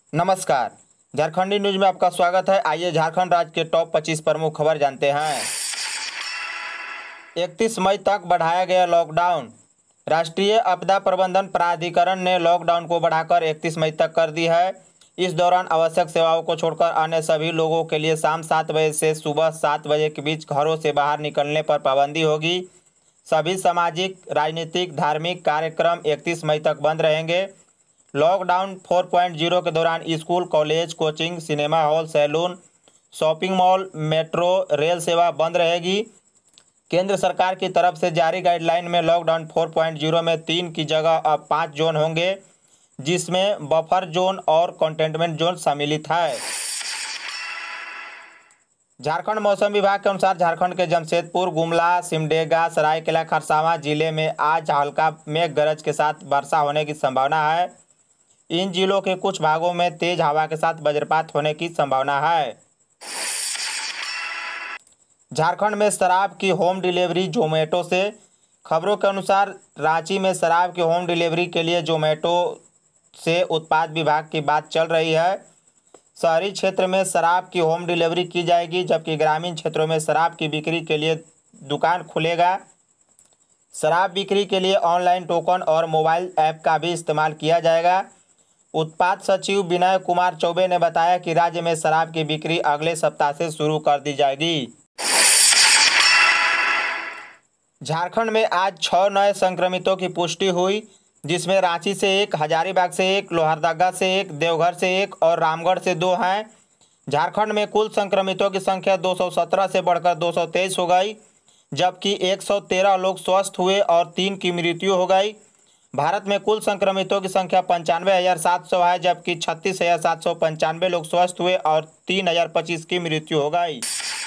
नमस्कार। झारखंडी न्यूज में आपका स्वागत है। आइए झारखंड राज्य के टॉप 25 प्रमुख खबर जानते हैं। 31 मई तक बढ़ाया गया लॉकडाउन। राष्ट्रीय आपदा प्रबंधन प्राधिकरण ने लॉकडाउन को बढ़ाकर 31 मई तक कर दी है। इस दौरान आवश्यक सेवाओं को छोड़कर अन्य सभी लोगों के लिए शाम 7 बजे से सुबह 7 बजे के बीच घरों से बाहर निकलने पर पाबंदी होगी। सभी सामाजिक, राजनीतिक, धार्मिक कार्यक्रम 31 मई तक बंद रहेंगे। लॉकडाउन 4.0 के दौरान school, college, coaching, cinema hall, saloon, shopping mall, metro, rail सेवा बंद रहेगी। केंद्र सरकार की तरफ से जारी गाइडलाइन में लॉकडाउन 4.0 में 3 की जगह अब 5 जोन होंगे, जिसमें बफर जोन और कंटेनमेंट जोन सम्मिलित है। झारखंड मौसम विभाग के अनुसार झारखंड के जमशेदपुर, गुमला, सिमडेगा, सरायकेला खरसावां जिले में आज हल्का मेघ गरज के साथ वर्षा होने की संभावना है। इन जिलों के कुछ भागों में तेज हवा के साथ वज्रपात होने की संभावना है। झारखंड में शराब की होम डिलीवरी जोमेटो से। खबरों के अनुसार रांची में शराब की होम डिलीवरी के लिए जोमेटो से उत्पाद विभाग की बात चल रही है। शहरी क्षेत्र में शराब की होम डिलीवरी की जाएगी, जबकि ग्रामीण क्षेत्रों में शराब की बिक्री के लिए दुकान खुलेगा। शराब बिक्री के लिए ऑनलाइन टोकन और मोबाइल ऐप का भी इस्तेमाल किया जाएगा। उत्पाद सचिव विनय कुमार चौबे ने बताया कि राज्य में शराब की बिक्री अगले सप्ताह से शुरू कर दी जाएगी। झारखंड में आज 6 नए संक्रमितों की पुष्टि हुई, जिसमें रांची से 1, हजारीबाग से 1, लोहरदगा से 1, देवघर से 1 और रामगढ़ से 2 हैं। झारखंड में कुल संक्रमितों की संख्या 217 से बढ़कर 223 हो गई, जबकि 113 लोग स्वस्थ हुए और 3 की मृत्यु हो गई। भारत में कुल संक्रमितों की संख्या 95,700 है, जबकि 36,795 लोग स्वस्थ हुए और 3,025 की मृत्यु हो गई।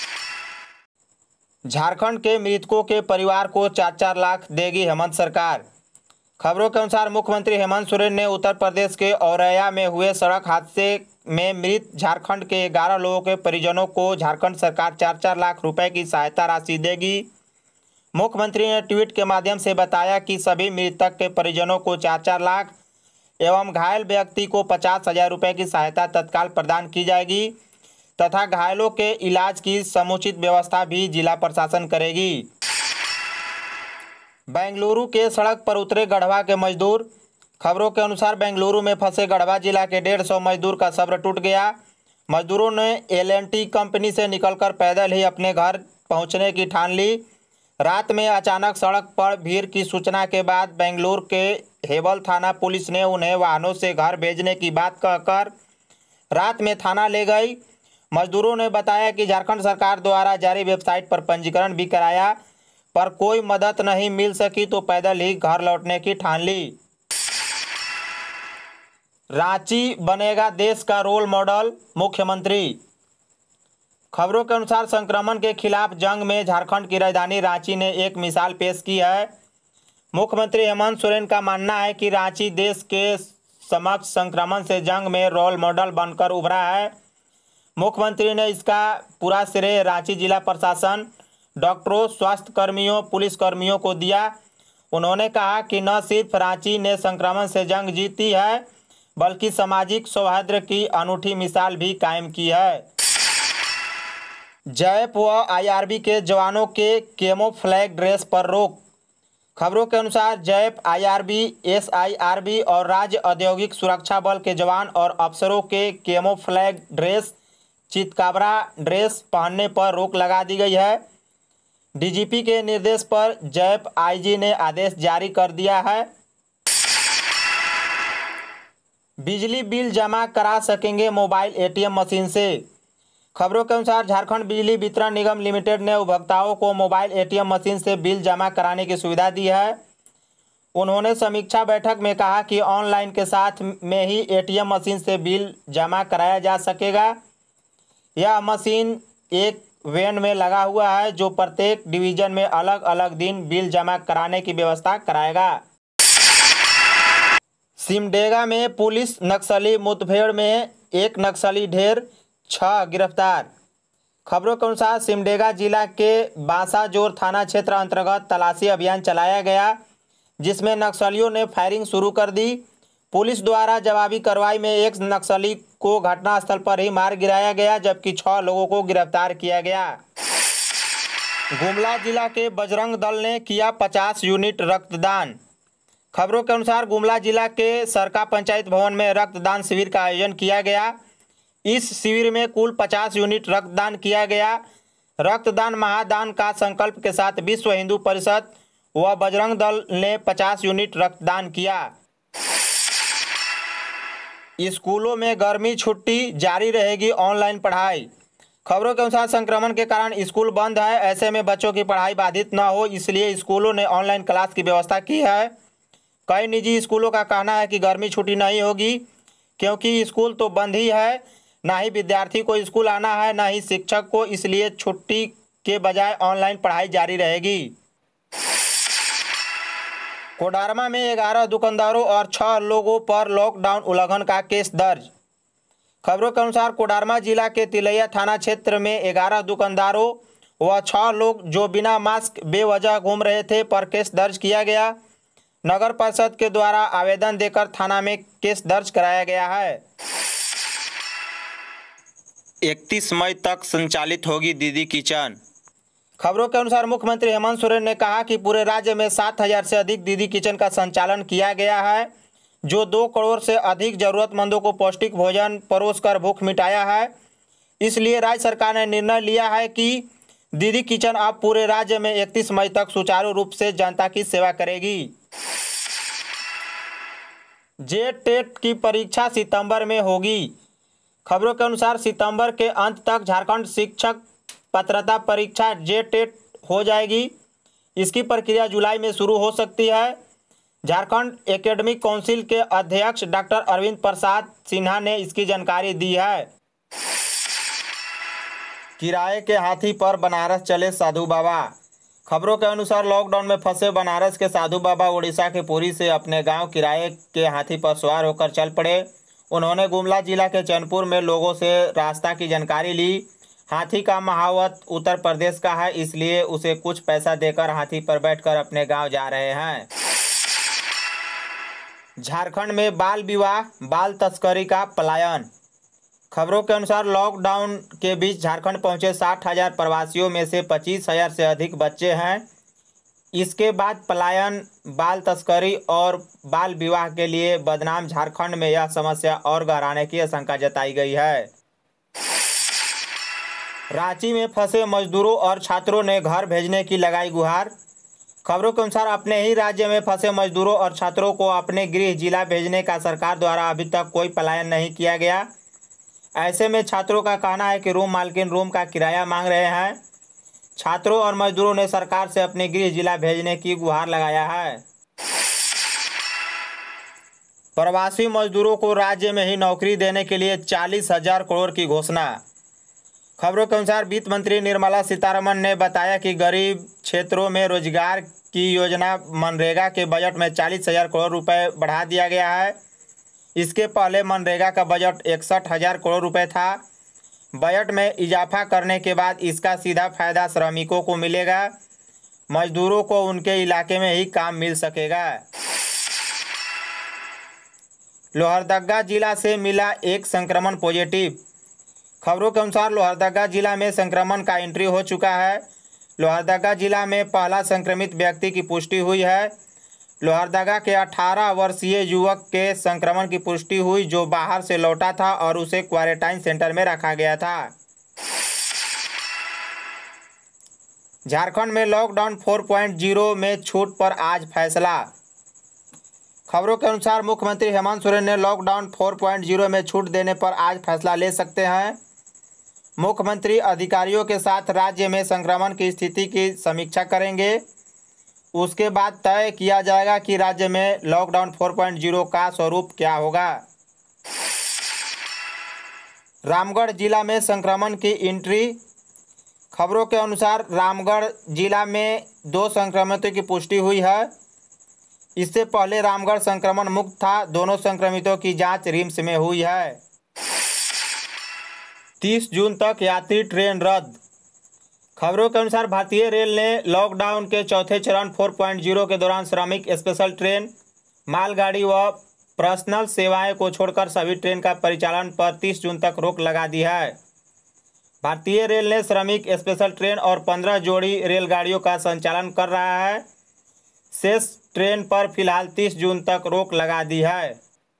झारखंड के मृतकों के परिवार को 4-4 लाख देगी हेमंत सरकार। खबरों के अनुसार मुख्यमंत्री हेमंत सोरेन ने उत्तर प्रदेश के औरैया में हुए सड़क हादसे में मृत झारखंड के 11 लोगों के परिजनों को झारखंड सरकार 4-4 लाख रुपए की सहायता राशि देगी। मुख्यमंत्री ने ट्वीट के माध्यम से बताया कि सभी मृतक के परिजनों को 4-4 लाख एवं घायल व्यक्ति को 50,000 रुपये की सहायता तत्काल प्रदान की जाएगी तथा घायलों के इलाज की समुचित व्यवस्था भी जिला प्रशासन करेगी। बेंगलुरु के सड़क पर उतरे गढ़वा के मजदूर। खबरों के अनुसार बेंगलुरु में फंसे गढ़वा जिला के 150 मजदूर का सब्र टूट गया। मजदूरों ने L&T कंपनी से निकलकर पैदल ही अपने घर पहुंचने की ठान ली। रात में अचानक सड़क पर भीड़ की सूचना के बाद बेंगलुरु के हेबल थाना पुलिस ने उन्हें वाहनों से घर भेजने की बात कहकर रात में थाना ले गई। मजदूरों ने बताया कि झारखंड सरकार द्वारा जारी वेबसाइट पर पंजीकरण भी कराया, पर कोई मदद नहीं मिल सकी तो पैदल ही घर लौटने की ठान ली। रांची बनेगा देश का रोल मॉडल, मुख्यमंत्री। खबरों के अनुसार संक्रमण के खिलाफ जंग में झारखंड की राजधानी रांची ने एक मिसाल पेश की है। मुख्यमंत्री हेमंत सोरेन का मानना है कि रांची देश के समक्ष संक्रमण से जंग में रोल मॉडल बनकर उभरा है। मुख्यमंत्री ने इसका पूरा श्रेय रांची जिला प्रशासन, डॉक्टरों, स्वास्थ्य कर्मियों, पुलिस कर्मियों को दिया। उन्होंने कहा कि न सिर्फ रांची ने संक्रमण से जंग जीती है, बल्कि सामाजिक सौहार्द की अनूठी मिसाल भी कायम की है। जैप व IRB के जवानों के कैमोफ्लैग ड्रेस पर रोक। खबरों के अनुसार जैप, IRB, SIRB और राज्य औद्योगिक सुरक्षा बल के जवान और अफसरों के कैमोफ्लैग ड्रेस, चितकाबरा ड्रेस पहनने पर रोक लगा दी गई है। DGP के निर्देश पर जैप IG ने आदेश जारी कर दिया है। बिजली बिल जमा करा सकेंगे मोबाइल ATM मशीन से। खबरों के अनुसार झारखंड बिजली वितरण निगम लिमिटेड ने उपभोक्ताओं को मोबाइल ATM मशीन से बिल जमा कराने की सुविधा दी है। उन्होंने समीक्षा बैठक में कहा कि ऑनलाइन के साथ में ही ATM मशीन से बिल जमा कराया जा सकेगा। यह मशीन एक वैन में लगा हुआ है, जो प्रत्येक डिवीजन में अलग अलग दिन बिल जमा कराने की व्यवस्था कराएगा। सिमडेगा में पुलिस नक्सली मुठभेड़ में 1 नक्सली ढेर, 6 गिरफ्तार। खबरों के अनुसार सिमडेगा जिला के बांसाजोर थाना क्षेत्र अंतर्गत तलाशी अभियान चलाया गया, जिसमें नक्सलियों ने फायरिंग शुरू कर दी। पुलिस द्वारा जवाबी कार्रवाई में एक नक्सली को घटनास्थल पर ही मार गिराया गया, जबकि 6 लोगों को गिरफ्तार किया गया। गुमला जिला के बजरंग दल ने किया 50 यूनिट रक्तदान। खबरों के अनुसार गुमला जिला के सरका पंचायत भवन में रक्तदान शिविर का आयोजन किया गया। इस शिविर में कुल 50 यूनिट रक्तदान किया गया। रक्तदान महादान का संकल्प के साथ विश्व हिंदू परिषद व बजरंग दल ने 50 यूनिट रक्तदान किया। स्कूलों में गर्मी छुट्टी जारी रहेगी, ऑनलाइन पढ़ाई। खबरों के अनुसार संक्रमण के कारण स्कूल बंद है, ऐसे में बच्चों की पढ़ाई बाधित न हो इसलिए स्कूलों ने ऑनलाइन क्लास की व्यवस्था की है। कई निजी स्कूलों का कहना है कि गर्मी छुट्टी नहीं होगी क्योंकि स्कूल तो बंद ही है, ना ही विद्यार्थी को स्कूल आना है ना ही शिक्षक को, इसलिए छुट्टी के बजाय ऑनलाइन पढ़ाई जारी रहेगी। कोडरमा में 11 दुकानदारों और 6 लोगों पर लॉकडाउन उल्लंघन का केस दर्ज। खबरों के अनुसार कोडरमा जिला के तिलैया थाना क्षेत्र में 11 दुकानदारों व 6 लोग जो बिना मास्क बेवजह घूम रहे थे पर केस दर्ज किया गया। नगर परिषद के द्वारा आवेदन देकर थाना में केस दर्ज कराया गया है। 31 मई तक संचालित होगी दीदी किचन। खबरों के अनुसार मुख्यमंत्री हेमंत सोरेन ने कहा कि पूरे राज्य में 7,000 से अधिक दीदी किचन का संचालन किया गया है, जो 2 करोड़ से अधिक जरूरतमंदों को पौष्टिक भोजन परोसकर भूख मिटाया है। इसलिए राज्य सरकार ने निर्णय लिया है कि दीदी किचन अब पूरे राज्य में 31 मई तक सुचारू रूप से जनता की सेवा करेगी। जेट टेट की परीक्षा सितंबर में होगी। खबरों के अनुसार सितंबर के अंत तक झारखंड शिक्षक पात्रता परीक्षा जेट टेट हो जाएगी। इसकी प्रक्रिया जुलाई में शुरू हो सकती है। झारखंड एकेडमिक काउंसिल के अध्यक्ष डॉक्टर अरविंद प्रसाद सिन्हा ने इसकी जानकारी दी है। किराए के हाथी पर बनारस चले साधु बाबा। खबरों के अनुसार लॉकडाउन में फंसे बनारस के साधु बाबा उड़ीसा के पुरी से अपने गांव किराए के हाथी पर सवार होकर चल पड़े। उन्होंने गुमला जिला के चैनपुर में लोगों से रास्ता की जानकारी ली। हाथी का महावत उत्तर प्रदेश का है, इसलिए उसे कुछ पैसा देकर हाथी पर बैठकर अपने गांव जा रहे हैं। झारखंड में बाल विवाह बाल तस्करी का पलायन। खबरों के अनुसार लॉकडाउन के बीच झारखंड पहुंचे 60,000 प्रवासियों में से 25,000 से अधिक बच्चे हैं। इसके बाद पलायन, बाल तस्करी और बाल विवाह के लिए बदनाम झारखंड में यह समस्या और गहराने की आशंका जताई गई है। रांची में फंसे मजदूरों और छात्रों ने घर भेजने की लगाई गुहार। खबरों के अनुसार अपने ही राज्य में फंसे मजदूरों और छात्रों को अपने गृह जिला भेजने का सरकार द्वारा अभी तक कोई पलायन नहीं किया गया। ऐसे में छात्रों का कहना है कि रूम मालकिन रूम का किराया मांग रहे हैं। छात्रों और मजदूरों ने सरकार से अपने गृह जिला भेजने की गुहार लगाया है। प्रवासी मजदूरों को राज्य में ही नौकरी देने के लिए 40,000 करोड़ की घोषणा। खबरों के अनुसार वित्त मंत्री निर्मला सीतारमण ने बताया कि गरीब क्षेत्रों में रोजगार की योजना मनरेगा के बजट में 40,000 करोड़ रुपए बढ़ा दिया गया है। इसके पहले मनरेगा का बजट 61,000 करोड़ रुपए था। बजट में इजाफा करने के बाद इसका सीधा फायदा श्रमिकों को मिलेगा। मजदूरों को उनके इलाके में ही काम मिल सकेगा। लोहरदगा जिला से मिला एक संक्रमण पॉजिटिव। खबरों के अनुसार लोहरदगा जिला में संक्रमण का एंट्री हो चुका है। लोहरदगा जिला में पहला संक्रमित व्यक्ति की पुष्टि हुई है। लोहरदगा के 18 वर्षीय युवक के संक्रमण की पुष्टि हुई, जो बाहर से लौटा था और उसे क्वारंटाइन सेंटर में रखा गया था। झारखंड में लॉकडाउन 4.0 में छूट पर आज फैसला। खबरों के अनुसार मुख्यमंत्री हेमंत सोरेन ने लॉकडाउन 4.0 में छूट देने पर आज फैसला ले सकते हैं। मुख्यमंत्री अधिकारियों के साथ राज्य में संक्रमण की स्थिति की समीक्षा करेंगे। उसके बाद तय किया जाएगा कि राज्य में लॉकडाउन 4.0 का स्वरूप क्या होगा। रामगढ़ जिला में संक्रमण की एंट्री। खबरों के अनुसार रामगढ़ जिला में 2 संक्रमितों की पुष्टि हुई है। इससे पहले रामगढ़ संक्रमण मुक्त था। दोनों संक्रमितों की जांच रिम्स में हुई है। 30 जून तक यात्री ट्रेन रद्द। खबरों के अनुसार भारतीय रेल ने लॉकडाउन के चौथे चरण 4.0 के दौरान श्रमिक स्पेशल ट्रेन, मालगाड़ी व पर्सनल सेवाएं को छोड़कर सभी ट्रेन का परिचालन पर 30 जून तक रोक लगा दी है। भारतीय रेल ने श्रमिक स्पेशल ट्रेन और 15 जोड़ी रेलगाड़ियों का संचालन कर रहा है। शेष ट्रेन पर फिलहाल 30 जून तक रोक लगा दी है।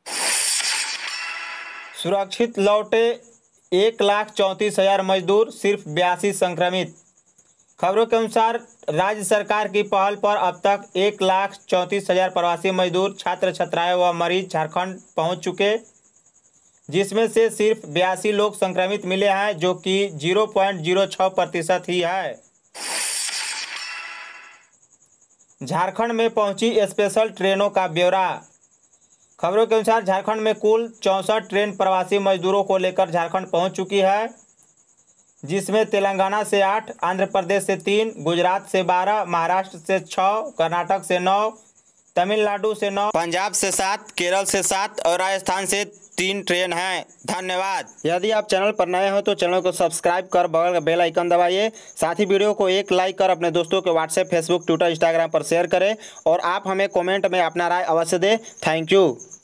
सुरक्षित लौटे 1,34,000 मजदूर, सिर्फ 82 संक्रमित। खबरों के अनुसार राज्य सरकार की पहल पर अब तक 1,34,000 प्रवासी मजदूर, छात्र छात्राएं व मरीज झारखंड पहुंच चुके, जिसमें से सिर्फ 82 लोग संक्रमित मिले हैं, जो कि 0.06% ही है। झारखंड में पहुंची स्पेशल ट्रेनों का ब्यौरा। खबरों के अनुसार झारखंड में कुल 64 ट्रेन प्रवासी मजदूरों को लेकर झारखंड पहुंच चुकी है, जिसमें तेलंगाना से 8, आंध्र प्रदेश से 3, गुजरात से 12, महाराष्ट्र से 6, कर्नाटक से 9, तमिलनाडु से 9, पंजाब से 7, केरल से 7 और राजस्थान से 3 ट्रेन हैं। धन्यवाद। यदि आप चैनल पर नए हो तो चैनल को सब्सक्राइब कर बगल का बेल आइकन दबाइए। साथ ही वीडियो को एक लाइक कर अपने दोस्तों के व्हाट्सएप, फेसबुक, ट्विटर, इंस्टाग्राम पर शेयर करें और आप हमें कमेंट में अपना राय अवश्य दें। Thank you.